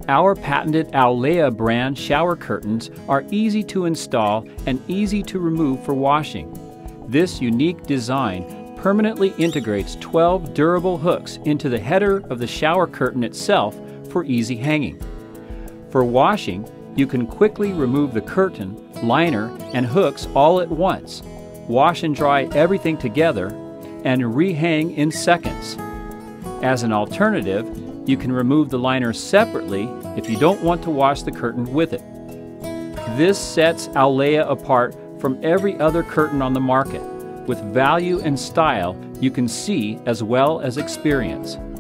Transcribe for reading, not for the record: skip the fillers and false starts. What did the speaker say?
Our patented Aulaea brand shower curtains are easy to install and easy to remove for washing. This unique design permanently integrates 12 durable hooks into the header of the shower curtain itself for easy hanging. For washing, you can quickly remove the curtain, liner, and hooks all at once, wash and dry everything together, and rehang in seconds. As an alternative, you can remove the liner separately if you don't want to wash the curtain with it. This sets Aulaea apart from every other curtain on the market, with value and style you can see as well as experience.